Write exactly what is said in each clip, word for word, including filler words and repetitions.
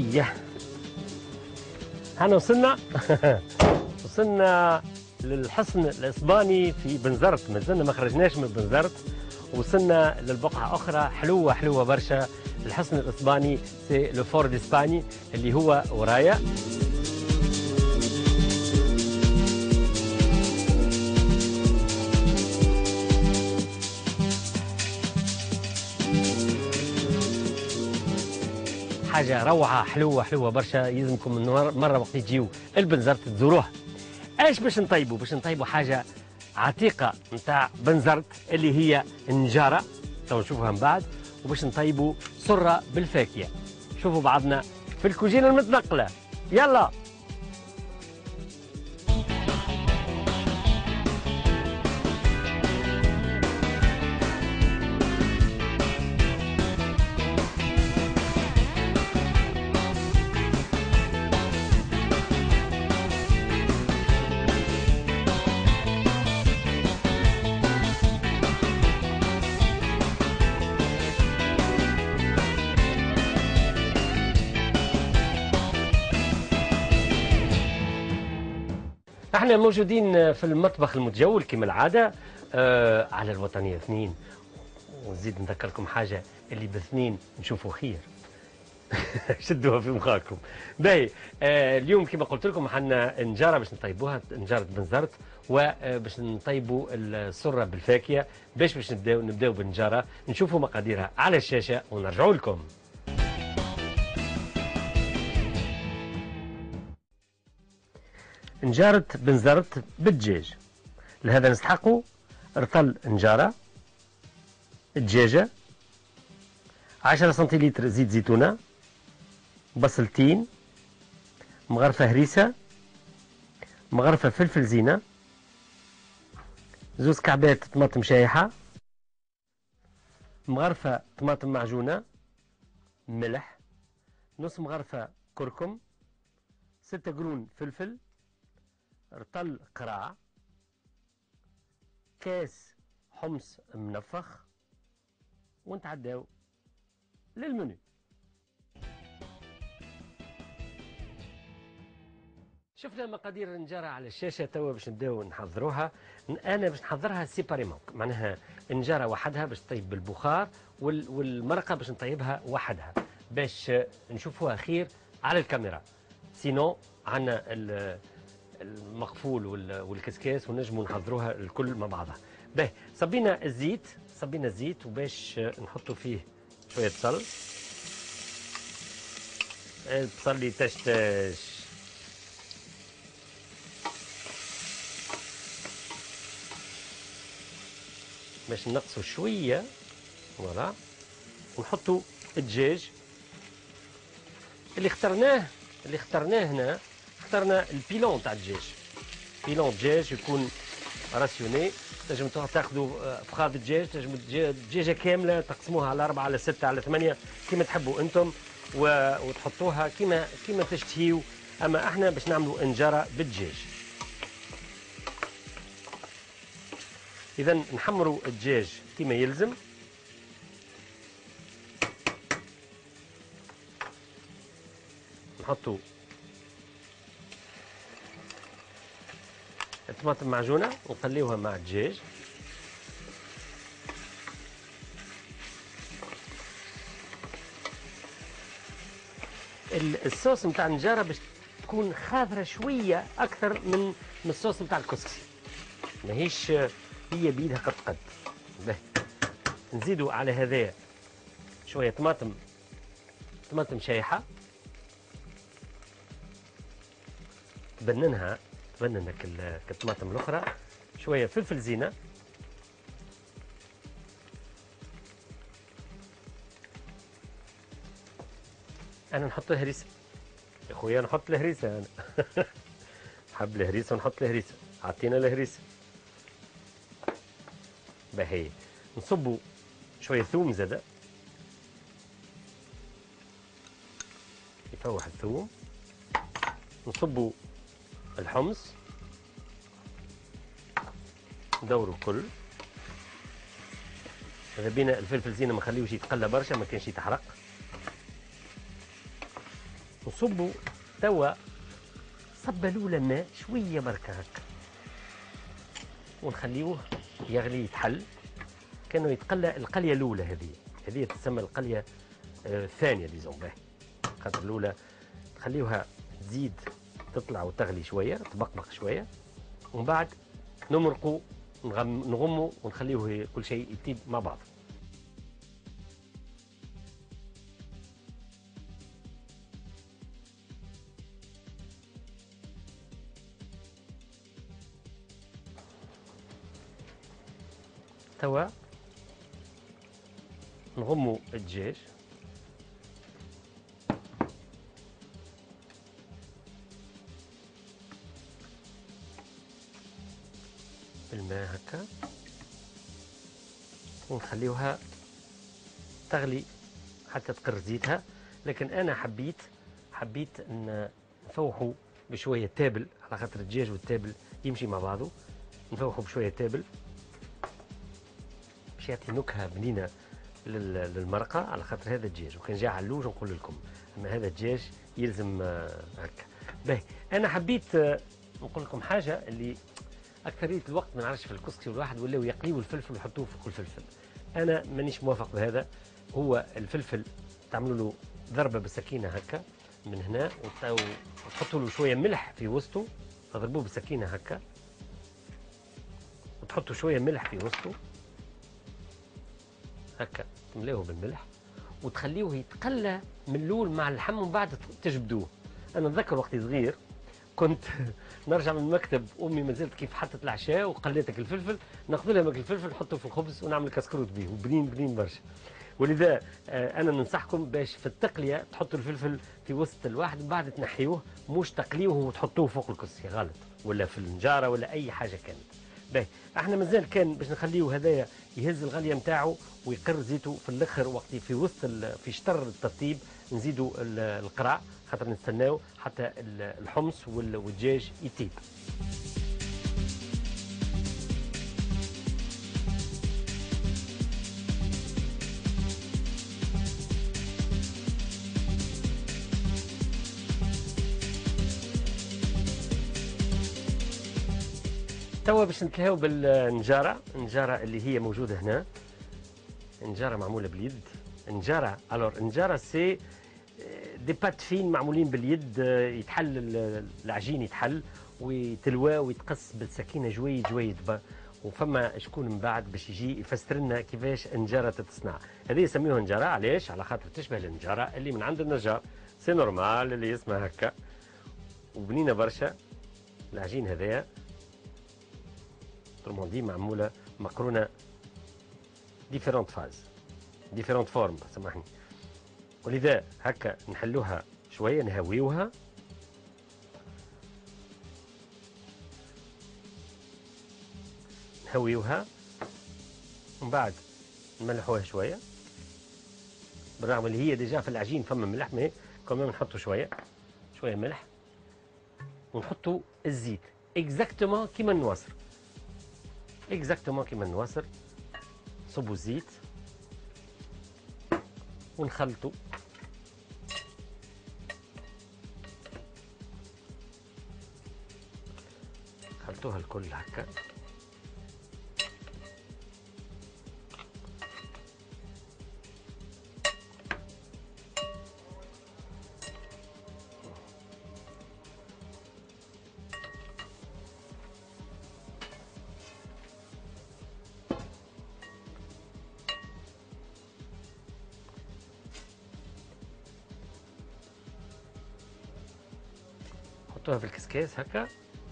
يه هنا وصلنا وصلنا للحصن الاسباني في بنزرت، ما زلنا ما خرجناش من بنزرت، وصلنا للبقعه اخرى حلوه حلوه برشا. الحصن الاسباني سي لو فور ديسباني اللي هو ورايا. حاجه روعه حلوه حلوه برشا، يلزمكم مره وقت تجيو البنزرت تزوروها. ايش باش نطيبوا؟ باش نطيبوا حاجه عتيقه نتاع بنزرت اللي هي النجاره، تو نشوفوها من بعد. وباش نطيبوا سره بالفاكهه. شوفوا بعضنا في الكوجينه المتنقله، يلا. احنا موجودين في المطبخ المتجول كما العاده، آه على الوطنيه اثنين. ونزيد نذكركم حاجه، اللي باثنين نشوفوا خير. شدوها في مخاكم. باهي، آه اليوم كما قلت لكم حنا نجاره باش نطيبوها، نجاره بنزرت، وباش نطيبوا السره بالفاكهه. باش باش نبداو نبداو بالنجاره، نشوفوا مقاديرها على الشاشه ونرجعوا لكم. نجارة بنزرت بالدجاج. لهذا نستحقوا رطل نجارة، دجاجة، عشرة سنتيلتر زيت زيتونة، بصلتين، مغرفة هريسة، مغرفة فلفل زينة، زوز كعبات طماطم شايحة، مغرفة طماطم معجونة، ملح، نص مغرفة كركم، ستة قرون فلفل، رطل قراع، كاس حمص منفخ، ونتعداو للمنيو. شفنا مقادير النجارة على الشاشة، توا باش نبداو نحضروها. أنا باش نحضرها سيباريمون، معناها النجارة وحدها باش تطيب بالبخار، والمرقة باش نطيبها وحدها باش نشوفوها خير على الكاميرا. سينو عندنا المقفول والكسكاس ونجموا نحضروها الكل مع بعضها. باهي، صبينا الزيت صبينا الزيت وباش نحطوا فيه شوية بصل. البصل يتشتش، باش نقصوا شويه فوالا، ونحطوا الدجاج اللي اخترناه اللي اخترناه هنا. اخترنا البيلون تاع الدجاج، بيلون دجاج يكون راسيوني. تنجم تاخذوا فخاذ دجاج، تنجم دجاجه كامله تقسموها على أربعة على ستة على ثمانية كما تحبوا انتم، وتحطوها كما كما تشتهيوا. اما احنا باش نعملوا انجاره بالدجاج. إذا نحمروا الدجاج كما يلزم. نحطوا الطماطم معجونة ونقليوها مع الدجاج. الصوص نتاع النجارة باش تكون خاضرة شوية أكثر من من الصوص نتاع الكسكسي، ماهيش هي بيدها قد قد. نزيدوا على هذا شوية طماطم طماطم شايحة، تبننها تبنن كالطماطم الأخرى. شوية فلفل زينة، أنا نحط الهريسة يا خويا، نحط الهريسة أنا. نحب الهريسة ونحط الهريسة، عطينا الهريسة. باهي، نصبوا شوية ثوم زادة يفوح الثوم، نصبوا الحمص، ندوروا الكل. إذا بينا الفلفل زينة ما نخليوش يتقلى برشا، ما كانش يتحرق. نصبوا توا صبه الاولى ماء شويه بركه هكا، ونخليوه يغلي يتحل كانه يتقلى القليه الاولى. هذه هذه تسمى القليه آه الثانيه ديزون باهي، خاطر الاولى تخليوها تزيد تطلع وتغلي شويه تبقبق شويه، ومن بعد نمرقوا نغموا ونخليوه كل شيء يطيب مع بعض. توا نغموا الدجاج بالماء هكا، ونخليوها تغلي حتى تقر زيتها. لكن انا حبيت حبيت ان نفوحوا بشويه تابل، على خاطر الدجاج والتابل يمشي مع بعضه. نفوحوا بشويه تابل باش يعطي نكهه بنينه للمرقه، على خاطر هذا الدجاج. وكان جا علوج نقول لكم، اما هذا الدجاج يلزم هكا. باهي انا حبيت نقول لكم حاجه اللي اكثريه الوقت ما نعرفش في الكسكسي والواحد ولاو يقليوا الفلفل ويحطوه فوق الفلفل. انا مانيش موافق بهذا. هو الفلفل تعملوا له ضربه بالسكينه هكا من هنا، وتحطوا له شويه ملح في وسطه، تضربوه بالسكينه هكا وتحطوا شويه ملح في وسطه هكا، تملوه بالملح وتخليوه يتقلى من الاول مع اللحم ومن بعد تجبدوه. انا نتذكر وقتي صغير كنت نرجع من المكتب، امي ما زالت كيف حطت العشاء وقلتك الفلفل، ناخذ لها ماك الفلفل نحطه في الخبز ونعمل كسكروت به، وبنين بنين برشا. ولذا انا ننصحكم باش في التقليه تحطوا الفلفل في وسط الواحد، من بعد تنحيوه، مش تقليوه وتحطوه فوق الكسكسي غلط، ولا في النجاره ولا اي حاجه كانت. باهي احنا مازال كان باش نخليوه هذايا يهز الغليه نتاعو ويقر زيتو في الاخر، وقت في وسط في شطر الترطيب نزيدوا القرع، خاطر نستناو حتى الحمص والدجاج يطيب. توا باش نتلهاو بالنجاره، النجاره اللي هي موجوده هنا، نجاره معموله باليد. نجاره الور نجاره سي دي بات فين معمولين باليد، يتحل العجين يتحل ويتلوى ويتقص بالسكينه جويد جويد. وفما شكون من بعد باش يجي يفسر لنا كيفاش النجاره تتصنع. هذه يسميوها نجاره علاش؟ على خاطر تشبه النجاره اللي من عند النجار، سي نورمال اللي يسمى هكا، وبنينه برشا. العجين هذايا طرمون دي معموله مقرونه ديفيرونت فاز ديفيرونت فورم، سامحني. ولذا هكا نحلوها شويه، نهويوها نهويوها ومن بعد نملحوها شويه، بالرغم اللي هي ديجا في العجين فما ملح، مي كمان نحطوا شويه شويه ملح ونحطوا الزيت اكزاكتومون كيما النواصر، اكزاكتومون كيما النواصر. صبوا الزيت ونخلطوا خلطوها الكل هكا. حطوها في الكسكاس هكا.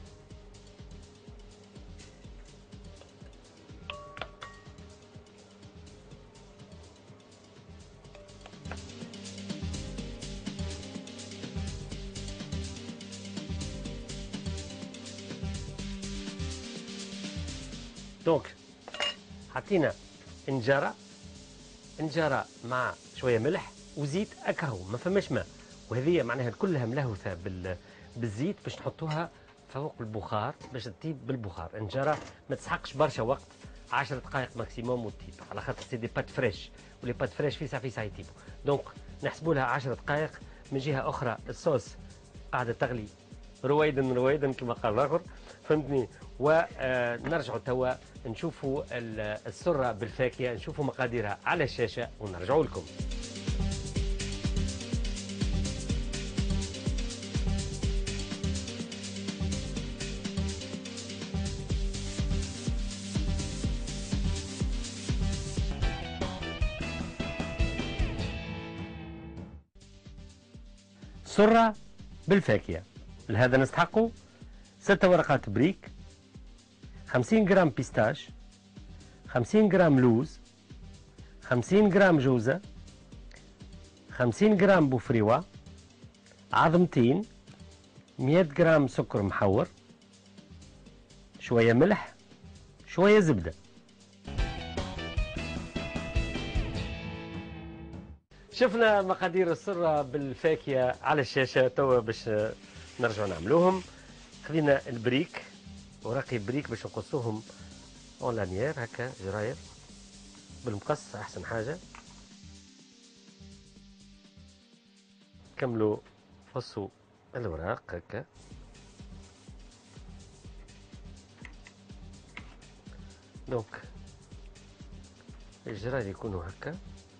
دونك حطينا انجاره انجاره مع شويه ملح وزيت اكهو، ما فماش ماء، وهذه معناها كلها ملهوثه بال بالزيت باش نحطوها فوق البخار باش تطيب بالبخار. انجاره ما تسحقش برشا وقت، عشر دقائق ماكسيموم وتطيب، على خاطر سي دي بات فريش، ولي بات فريش في ساعه في ساعه يطيبوا. دونك نحسبوا لها عشر دقائق من جهه اخرى الصوص قاعده تغلي رويدا رويدا كما قال الاخر، فهمتني. ونرجعوا توا نشوفوا السره بالفاكهه، نشوفوا مقاديرها على الشاشه ونرجعوا لكم. سرة بالفاكهة، لهذا نستحقوا ستة ورقات بريك، خمسين جرام بيستاش، خمسين جرام لوز، خمسين جرام جوزة، خمسين جرام بوفريوة، عظمتين، مئة جرام سكر محور، شوية ملح، شوية زبدة. شفنا مقادير السرة بالفاكهة على الشاشة، توا باش نرجعوا نعملوهم. خذينا البريك، ورقي بريك باش نقصوهم اون لانيير هكا جراير بالمقص احسن حاجة. كملوا قصوا الوراق هكا، دونك الجراير يكونوا هكا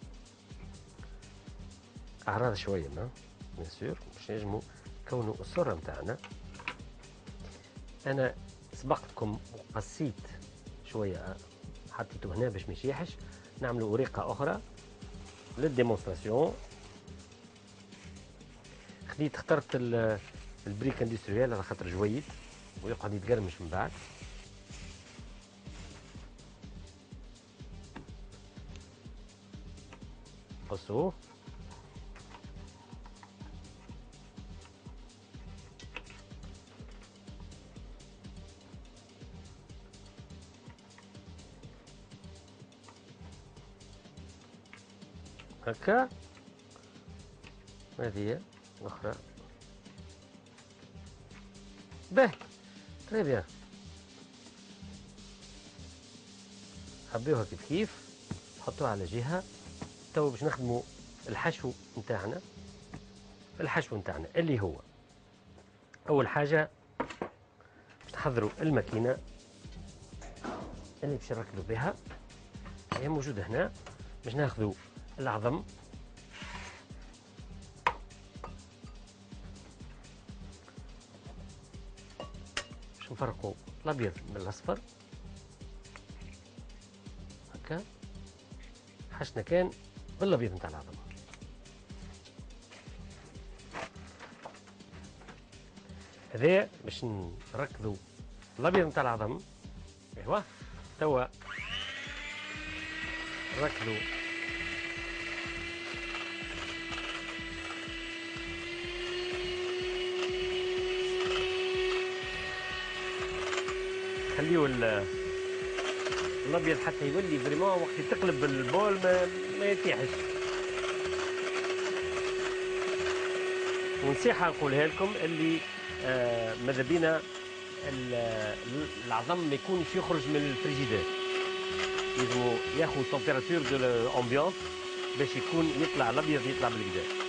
اعراض شويه ما بيان سور باش نجمو نكونوا السره نتاعنا. انا سبقتكم وقصيت شويه، حطيته هنا باش ما يشيحش. نعملوا ورقه اخرى للديمونستراسيون. خديت اخترت البريك اندستريال على خاطر جويد ويقعد يتقرمش من بعد. قصوه هكا. هذه اخرى به تري بيان. حبيوها كيف كيف، حطوها على جهه. تو باش نخدموا الحشو نتاعنا. الحشو نتاعنا اللي هو اول حاجه باش نحضروا الماكينه اللي باش نركبوا بها، هي موجوده هنا. باش ناخذوا العظم، باش نفرقوا الابيض من الاصفر هكا. حشنا كان بالابيض نتاع العظم. هذا باش نركضوا الابيض نتاع العظم. ايوا توا نركضوا خليو الابيض حتى يولي فريمون وقت تقلب البول ما, ما يتيحش. ونصيحه نقولها لكم اللي آه ماذا بينا العظم ما يكونش يخرج من الفريجيدير، لازمو ياخذ تمبيراتور دو الامبيونس باش يكون يطلع الابيض يطلع بالكدا.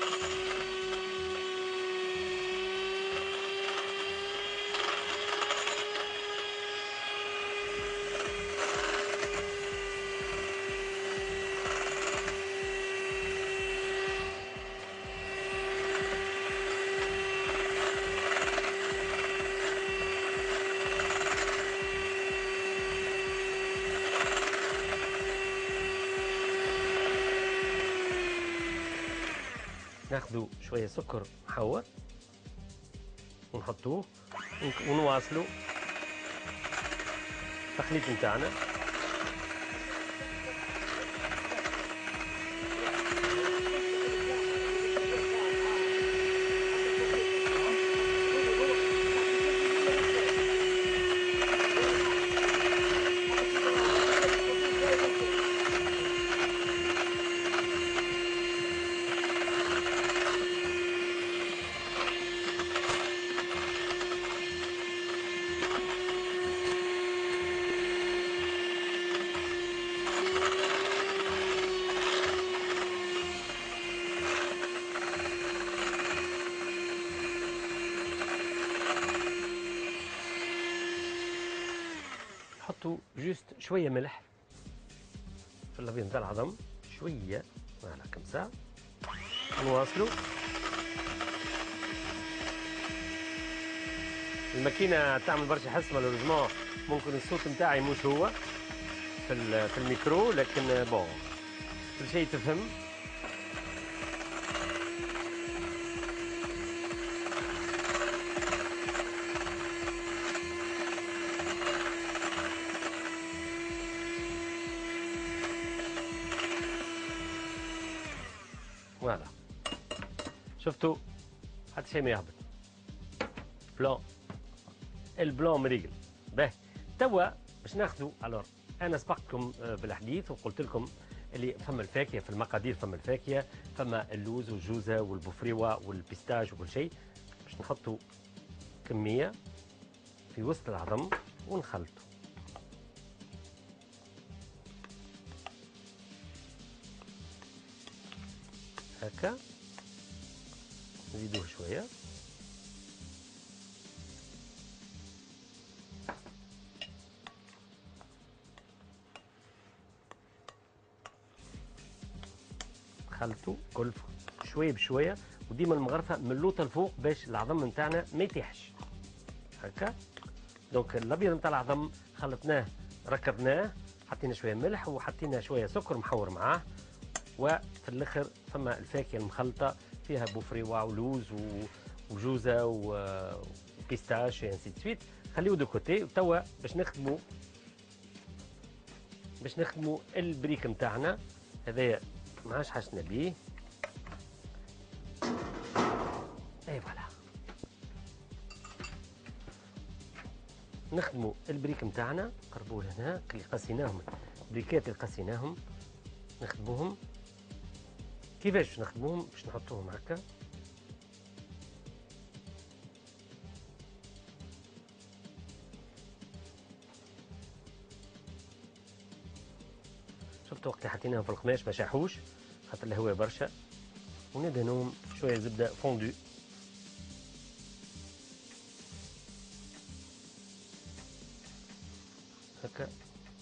ناخذوا شويه سكر محور ونحطوه ونواصلوا التخليط نتاعنا. جوست شويه ملح في الابيض نتاع العظم، شويه فوالا كمسا. نواصلوا. الماكينه تعمل برشا حس مالوريزمون، ممكن الصوت نتاعي مش هو في في الميكرو، لكن بون كل شيء تفهم. فوالا شفتوا حتى شيء ما يهبط. بلون البلون مريقل. باهي توا باش ناخذوا. الور انا سبقتكم بالحديث وقلت لكم اللي فما الفاكهه في المقادير، فما الفاكهه، فما اللوز والجوزه والبوفريوه والبيستاج وكل شيء. باش نحطوا كميه في وسط العظم ونخلطوا هكا. نزيدوه شويه. خلطوا كل شويه بشويه، وديما المغرفه ملوطه لفوق باش العظم نتاعنا ما يتيحش هكا. دونك الابيض نتاع العظم خلطناه ركبناه، حطينا شويه ملح وحطينا شويه سكر محور معاه، وفي الاخر فما الفاكهه المخلطه فيها بوفريوا ولوز وجوزه وبيستاش انسي سويت. خليو دو كوتي. توا باش نخدموا باش نخدموا البريك نتاعنا هذايا ما عادش حاجتنا بيه. اي فوالا نخدموا البريك نتاعنا. قربوا لهنا اللي قسيناهم، بريكات اللي قسيناهم نخدموهم. كيفاش باش نخدموهم؟ باش نحطوهم هكا شفتوا وقت اللي حطيناهم في القماش ما شاحوش خاطر الهواء برشا، وندهنوهم شويه زبده فوندو هكا.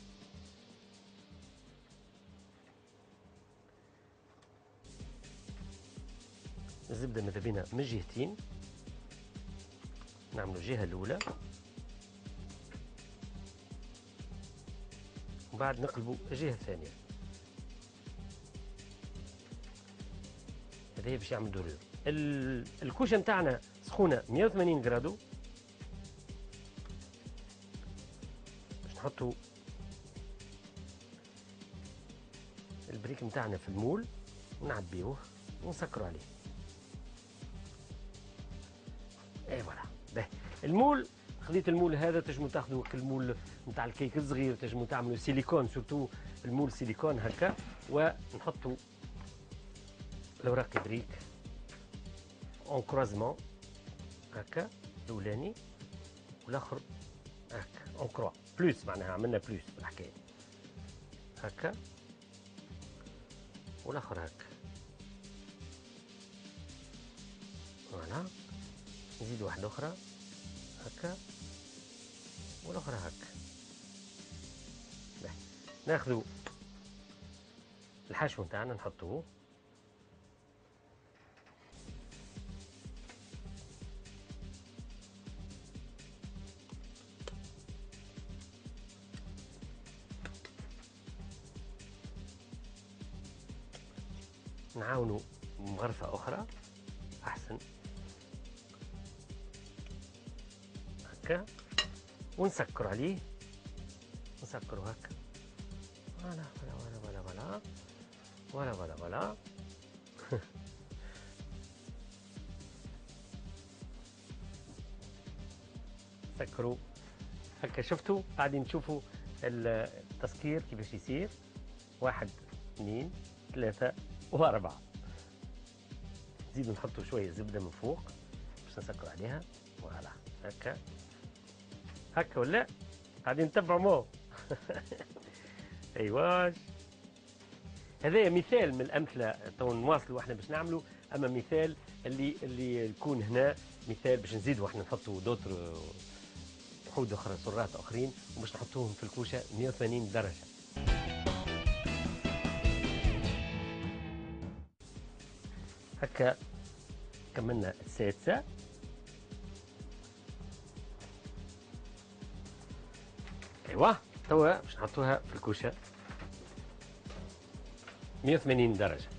الزبده ماذا بينا من الجهتين، نعملوا الجهه الاولى وبعد نقلبوا الجهه الثانيه. هذا باش يعمل دورير. الكوشه نتاعنا سخونه مية وثمانين غرادو. باش نحطوا البريك نتاعنا في المول ونعبيوه ونسكروا عليه. اي فوالا. باهي المول خذيت المول هذا تنجموا تاخذوا المول نتاع الكيك الصغير، تنجموا تعملوا سيليكون، سورتو المول سيليكون هكا، ونحطوا الاوراق بريك اون كروزمون هكا، الاولاني والاخر هكا اون كروا بلوس، معناها عملنا بلوس في الحكايه هكا، والاخر هكا. فوالا نزيد واحده اخرى هكا والاخرى هكا. ناخذوا الحشو نتاعنا نحطوه نعاونوا مغرفه اخرى احسن هكا، ونسكر عليه نسكروا هكا. فوالا فوالا فوالا فوالا فوالا فوالا فوالا سكروا هكا. شفتوا قاعدين تشوفوا التسكير كيفاش يصير. واحد اثنين ثلاثة وأربعة. نزيدوا نحطوا شوية زبدة من فوق باش نسكروا عليها. فوالا هكا هكا ولا قاعدين نتبعوا مو ايواش. هذا مثال من الامثله تو نواصلوا احنا باش نعملوا، اما مثال اللي اللي يكون هنا مثال باش نزيدوا احنا نحطوا دوتر حود اخرى سرات اخرين وباش نحطوهم في الكوشه مئة وثمانين درجه. هكا كملنا السادسه. ايوا توا باش نحطوها في الكوشه مئة وثمانين درجه.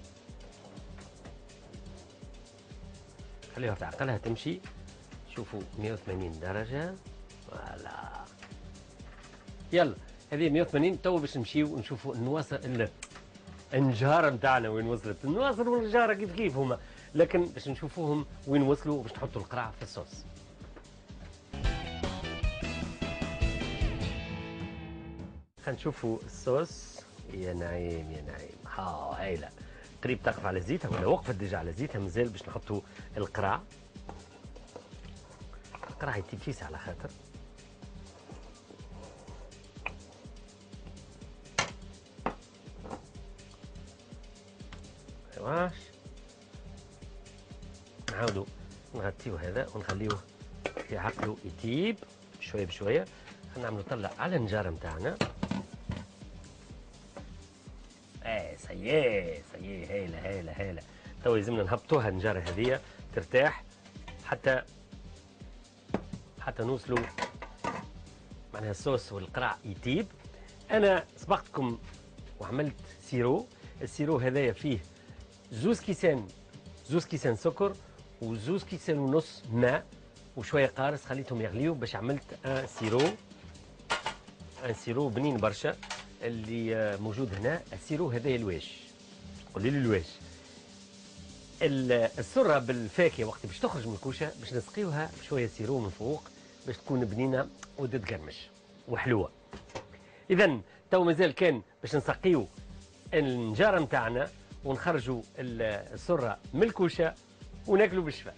خليها تعقلها تمشي. شوفوا مئة وثمانين درجة. فوالا. يلا هذه مئة وثمانين. تو باش نمشيو نشوفوا النواصر النجارة نتاعنا وين وصلت. النواصر والنجارة كيف كيف هما، لكن باش نشوفوهم وين وصلوا وباش نحطوا القرع في الصوص. خلينا نشوفوا الصوص. يا نعيم يا نعيم. ها هايلة. قريب تقف على زيتها ولا وقفت ديجا على زيتها. مازال باش نحطوا القرع. القرع يتيفيس على خاطر ايواش. نعاودوا نغطيو هذا ونخليوه في عقله يطيب شويه بشويه. خلينا نعملوا طلع على النجاره نتاعنا. ايه سيي سيي هايله هايله هايله. تو لازمنا نهبطوها النجاره هذيا ترتاح حتى حتى نوصلوا معناها الصوص والقرع يطيب. انا سبقتكم وعملت سيرو. السيرو هذايا فيه زوز كيسان زوز كيسان سكر وزوز كيسان ونص ماء وشويه قارص. خليتهم يغليوا باش عملت ان سيرو. ان سيرو بنين برشا اللي موجود هنا. السيرو هذايا الواش. قولي لي الواش. السره بالفاكهه وقت باش تخرج من الكوشه باش نسقيوها بشويه سيرو من فوق باش تكون بنينه وتتقرمش وحلوه. اذا تو مازال كان باش نسقيو النجاره نتاعنا ونخرجوا السره من الكوشه وناكلوا بالشفاء.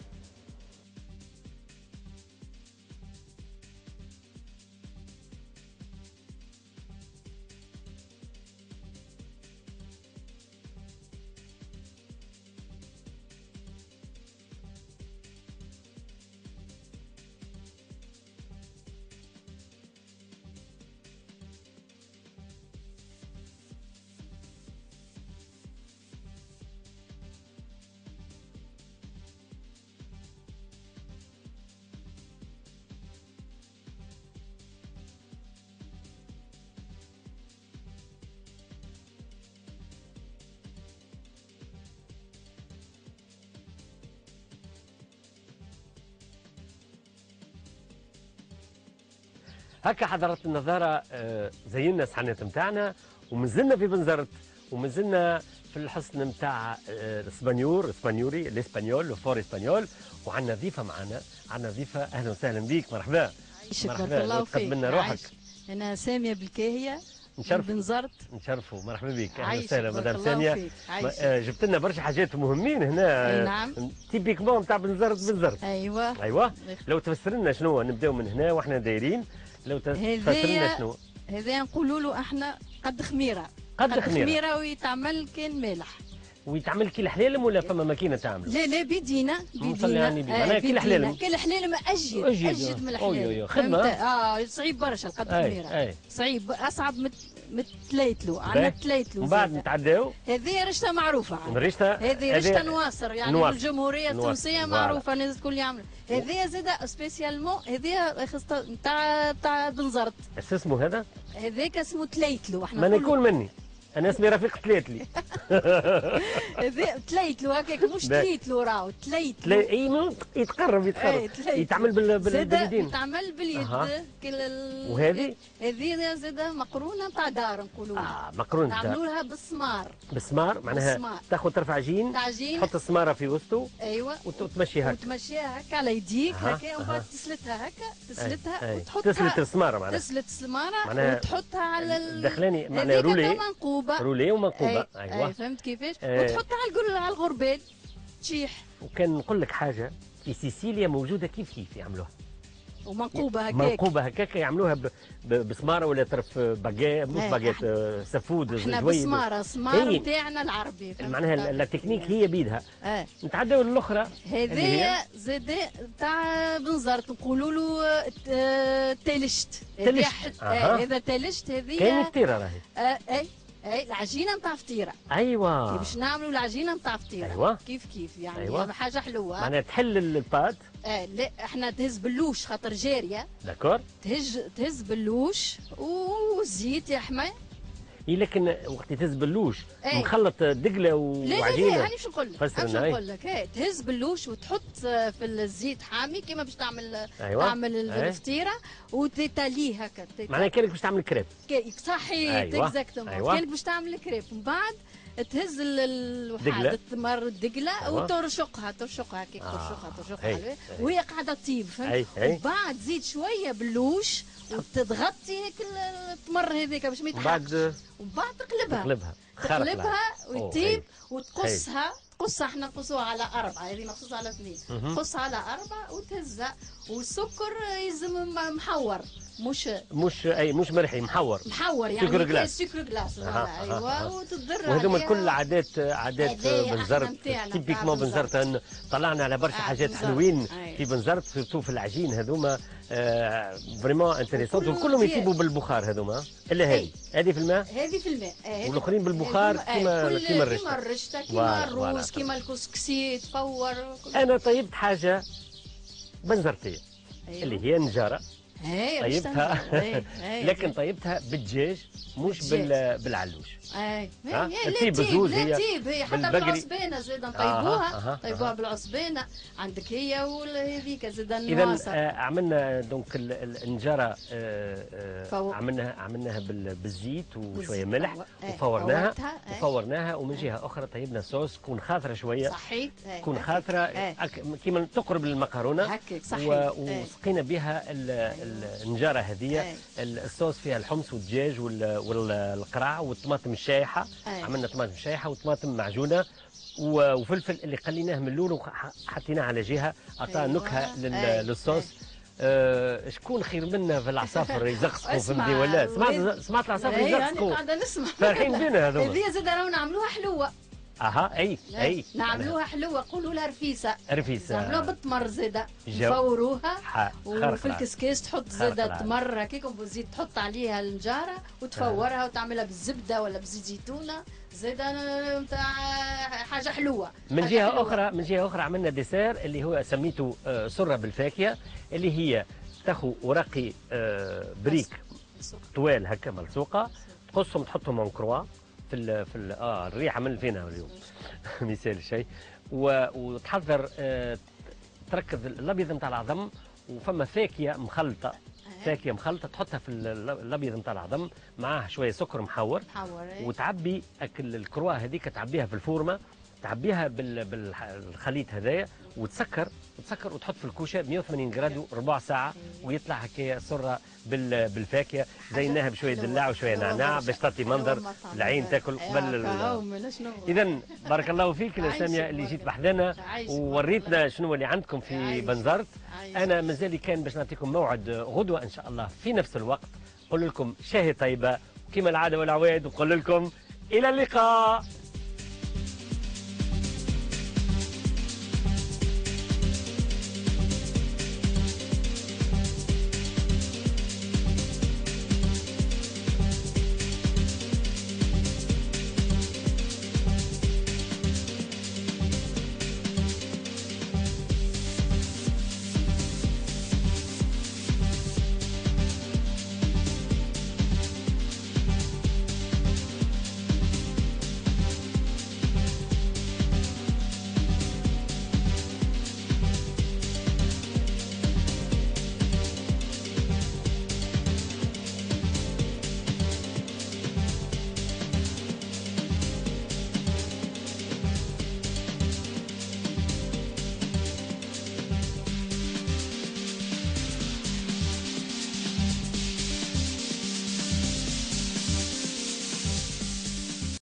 هكا حضرت النظارة زينا الصحنات نتاعنا ومازلنا في بنزرت ومازلنا في الحصن نتاع الاسبانيور الاسبانيوري الاسبانيول لو اسبانيول. وعندنا ضيفة معنا. عندنا ضيفة. اهلا وسهلا بك. مرحبا. مرحبا. بارك الله فيك. تقدم لنا روحك. انا سامية بالكاهية. نشرف بنزرت. نشرفوا. مرحبا بك. اهلا وسهلا مدام سامية. آه جبت لنا برشا حاجات مهمين هنا. اي نعم. تيبيكمون نتاع بنزرت بنزرت. ايوه ايوه. لو تفسر لنا شنو نبداو من هنا واحنا دايرين. لو تفسر لنا شنو هذا نقولوا له احنا قد خميره. قد, قد خميره, خميرة ويتعمل كان مالح. ويتعمل كي الحلالم ولا فما ماكينه تعمله؟ لا لا بيدينا بيدينا يعني معناها كي الحلالم. كي الحلالم اجيد اجيد, أجيد من الحلالم. خدمه. اه صعيب برشا القد خميره. صعيب اصعب من متليتلو. عندنا تليتلو. من بعد نتعداو. هذه رشته معروفه. رشته هذه رشته نواصر يعني نواصر. الجمهوريه التونسيه معروفه الناس الكل يعملوا. هذه زاده سبيسيالمون هذه خاصه نتاع نتاع بنزرت. اش اسمه هذا؟ هذاك اسمه تليتلو. احنا ما نكون مني. انا اسمي رفيق تليتلي. تليتلو هكاك مش تليتلو راهو تليتلو. اي يتقرب يتقرب. يتعمل باليدين. يتعمل باليد. وهذه؟ هذه زاده مقرونه نتاع دار نقولوا. اه مقرونه نعملوا لها بالسمار. بالسمار معناها تاخذ ترفع عجين. عجين. تحط السماره في وسطه. ايوه. وتمشيها هكا. وتمشيها هكا على يديك هكا ومن بعد تسلتها هكا تسلتها وتحطها. تسلت السماره معناها. تسلت السماره وتحطها على الدخلاني معناها رولي. منقوبه. رولي ومنقوبه. ايوه. أي فهمت كيفاش؟ أي. وتحطها على على الغربال تشيح. وكان نقول لك حاجه في سيسيليا موجوده كيف كيف يعملوها. ومنقوبه هكاك، منقوبه هكاك يعملوها ب... ب... بسماره ولا طرف باجيت، مش باجيت، آه سفود احنا زويد. بسماره، سمار نتاعنا العربي معناها لا تكنيك هي بيدها. اه. نتعداو للاخرى هذايا زاد تاع بنزرت نقولوا له آه، تلشت. تلشت هذا تلشت. هذه كاين فطيره راهي. آه اي اي العجينه نتاع فطيره. ايوا باش نعملوا العجينه نتاع فطيره. أيوة. كيف كيف يعني. أيوة. حاجه حلوه معناها تحل البات. اه لا احنا تهز بلوش خاطر جاريه. داكور. تهز تهز بلوش وزيت يا حماي. اي لكن وقت تهز بلوش أي. مخلط دقله وعجينه. لا لا لا هاني باش نقول لك. باش نقول لك ايه تهز بلوش وتحط في الزيت حامي كيما باش تعمل. أيوة. تعمل أي. الفطيره وتتاليه هكا. معناها كانك باش تعمل كريب. صحيح. أيوة. اكزاكتومون. أيوة. كانك باش تعمل كريب من بعد تهز الوحده التمر الدقله. أيوة. وترشقها ترشقها كيك. آه. ترشقها ترشقها أي. وهي قاعده تطيب فهمت. وبعد زيد شويه بلوش وتضغطي هيك التمر هذيك باش ما يتحرقش. ومن بعد تقلبها. تقلبها تقلبها ويطيب وتقصها. تقصها احنا نقصوها على أربعة، هذه مقصوصة على اثنين. تقصها على أربعة وتهزها. والسكر يلزم محور مش مش اي مش مرحي محور. محور يعني سكر جلاس. سكر جلاس. آه ايوه. آه. وتضر وهذوما الكل عادات عادات بنزرت تيبيكمون بنزرت. طلعنا على برشا حاجات حلوين في بنزرت سورتو في العجين هذوما فريمون انتريسونت وكلهم يطيبوا بالبخار هذوما الا هذه. هذه في الماء. هذه في الماء. والاخرين بالبخار كيما كيما الرشته. كيما الرشته كيما الروز كيما الكسكسي تفور. انا طيبت حاجه بنزرتيه. أيوة. اللي هي نجاره. طيبتها. لكن طيبتها بالدجاج مش بال... بالعلوش. اي لا تيب بزوز. هي تيب هي حتى بالعصبانه زيد نطيبوها. آه. آه. طيبوها آه. بالعصبانه عندك هي وهذيك زيد النواصه. اذا عملنا دونك النجاره. آه عملناها عملناها بالزيت وشويه ملح. وفورناها وفورناها ومن جهه اخرى طيبنا صوص تكون خاطره شويه. صحيت. تكون خاطره كيما تقرب للمكرونه. هكاك صحيت. وسقينا بها النجاره هذه. الصوص فيها الحمص والدجاج والقرع والطماطم الشايحه. أيه. عملنا طماطم شايحه وطماطم معجونه وفلفل اللي قليناه من اللون وحطيناه على جهه اعطاه أيوة. نكهه أيه. للصوص. أه شكون خير منا في العصافر يزقسقوا فهمتي ولا سمعت سمعت العصافر يزقسقوا. قاعده نسمع فرحين بنا هذوما. هذه زاد راهو نعملوها حلوه. اها اي اي نعملوها حلوه قولوا لها رفيسه. رفيسه نعملوها بالتمر زاده نفوروها. وفي الكسكاس تحط زاده تمر هكاك وزيد تحط عليها النجاره وتفورها. وتعملها بالزبده ولا بزيت زيتونه زاده نتاع حاجه حلوه. من جهه حلوة. اخرى من جهه اخرى عملنا ديسير اللي هو سميته سره بالفاكهه اللي هي تاخذ ورقي بريك طوال هكا ملصوقه تقصهم تحطهم اون كروا في ال في ال اه الريحه من فينا اليوم مثال شيء. وتحضر آه تركز الابيض نتاع العظم وفما فاكهه مخلطه. فاكهه مخلطه تحطها في الابيض نتاع العظم معاه شويه سكر محور. محور. وتعبي الكروا هذيك تعبيها في الفورمه تعبيها بالخليط هذايا وتسكر وتسكر وتحط في الكوشه مئة وثمانين جراد ربع ساعه ويطلع هكايا سره بالفاكهه زيناها بشويه دلع وشويه نعناع باش تعطي منظر العين تاكل قبل. اذا بارك الله فيك يا ساميه اللي جيت بحذنا ووريتنا شنو اللي عندكم في بنزرت. انا مازال كان باش نعطيكم موعد غدوه ان شاء الله في نفس الوقت. نقول لكم شاهي طيبه كما العاده والعواد ونقول لكم الى اللقاء.